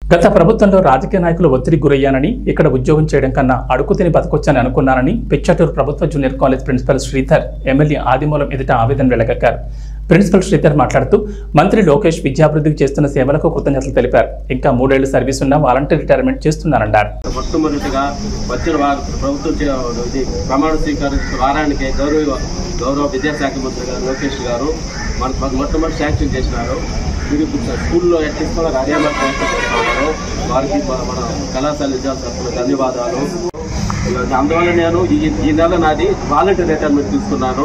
గత ప్రభుత్వంలో రాజకీయ నాయకులు ఒత్తిడి గురయ్యానని, ఇక్కడ ఉద్యోగం చేయడం కన్నా అడుగు తిని బతకొచ్చని అనుకున్నానని పిచ్చటూరు ప్రభుత్వ junior college principal Sridhar MLA Adimulam ఎదుట ఆవేదన వెళ్లగక్కారు. ప్రిన్సిపల్ శ్రీధర్ మాట్లాడుతూ మంత్రి లోకేష్ విద్యాభివృద్ధికి చేస్తున్న సేవలకు కృతజ్ఞతలు తెలిపారు. ఇంకా 3 ఏళ్ల సర్వీస్ ఉన్న వాలంటీర్ రిటైర్మెంట్ చేస్తున్నారన్నారు. మొట్టమొదటిగా వచ్చిన ప్రభుత్వం ప్రమాణ స్వీకరించిన వారానికి గౌరవ విద్యాశాఖ మంత్రి గారు లోకేష్ గారు మొట్టమొదటి శాంక్షన్ చేసినారు. మీరు స్కూల్లో ఎట్టిస్తున్న కార్యక్రమాలు చేస్తున్నారు. వారికి మన కళాశాల విద్యార్థులకు ధన్యవాదాలు. అందువల్ల నేను ఈ నెల నాది వాలంటీర్ రిటైర్మెంట్ తీసుకున్నాను.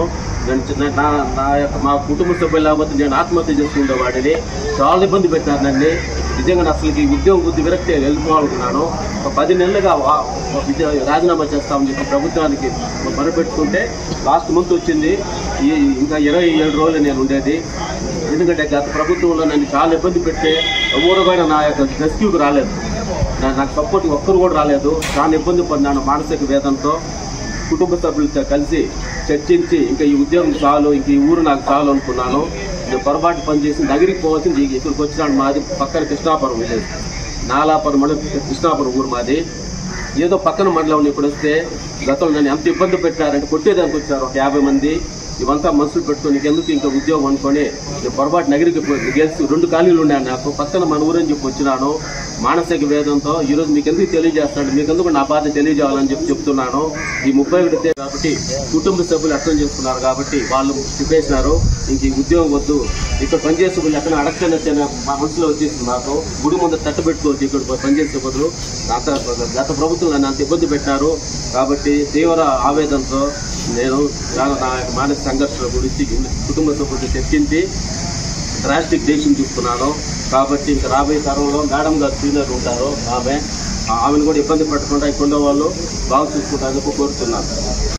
నా యొక్క మా కుటుంబ సభ్యులు లేకపోతే నేను ఆత్మహత్య చేసుకునేవాడిని. చాలా ఇబ్బంది పెట్టారు నన్ను. నిజంగా అసలు ఈ ఉద్యోగం కొద్ది విరక్తి వెళ్ళిపోవాలనుకున్నాను. ఒక 10 నెలలుగా రాజీనామా చేస్తామని చెప్పి ప్రభుత్వానికి మొదలుపెట్టుకుంటే లాస్ట్ మంత్ వచ్చింది. ఇంకా 27 రోజులు నేను ఉండేది. ఎందుకంటే గత ప్రభుత్వంలో నన్ను చాలా ఇబ్బంది పెడితే ఎవరు కూడా నా యొక్క రెస్క్యూకి రాలేదు. నాకు సపోర్ట్ ఒక్కరు కూడా రాలేదు. చాలా ఇబ్బంది పడినాను మానసిక వేదనతో. కుటుంబ సభ్యులతో కలిసి చర్చించి ఇంకా ఈ ఉద్యోగం చాలు, ఇంక ఈ ఊరు నాకు చాలు అనుకున్నాను. నేను పొరపాటు పనిచేసి దగ్గరికి పోవాల్సింది ఇక్కడికి వచ్చినాడు. మాది పక్కన కృష్ణాపురం విలేజ్, నాలాపురం మండలం కృష్ణాపురం ఊరు మాది. ఏదో పక్కన మండలం ఇప్పుడు వస్తే గతంలో నన్ను ఎంత ఇబ్బంది పెట్టారంటే కొట్టేదానికి వచ్చారు ఒక 50 మంది. ఇవంతా మనుషులు పెట్టుకొని ఎందుకు ఇంకా ఉద్యోగం అనుకొని నేను పొరపాటు నగరికి గెలిచి 2 ఖాళీలు ఉన్నాను. నాకు పక్కన మన ఊరని చెప్పి వచ్చినాను మానసిక వేదంతో. ఈరోజు మీకు ఎందుకు తెలియజేస్తాడు, మీకు ఎందుకు నా బాధ తెలియజేయాలని చెప్తున్నాను. ఈ 31 కాబట్టి కుటుంబ సభ్యులు అర్థం చేసుకున్నారు కాబట్టి వాళ్ళు చెప్పేసినారు ఇంక ఈ ఉద్యోగం వద్దు, ఇక్కడ పనిచేసే వాళ్ళు ఎక్కడ అడగని మా మనసులో వచ్చేసింది. నాకు గుడి ముందు తట్టబెట్టుకోవచ్చు ఇక్కడ పనిచేసే బదులు. గత ప్రభుత్వం నన్ను అంత ఇబ్బంది పెట్టారు కాబట్టి తీవ్ర ఆవేదనతో నేను నా మానసిక సంఘర్షణ గురించి కుటుంబ సభ్యులతో చర్చించి డ్రాస్టిక్ డెసిషన్ తీసుకున్నాను. కాబట్టి ఇంకా రాబోయే తరంలో మేడం గారు సీనియర్ ఉంటారు, ఆమెను కూడా ఇబ్బంది పెట్టకుండా ఇక్కడ వాళ్ళు బాగా చూసుకుంటానికి కోరుతున్నాను.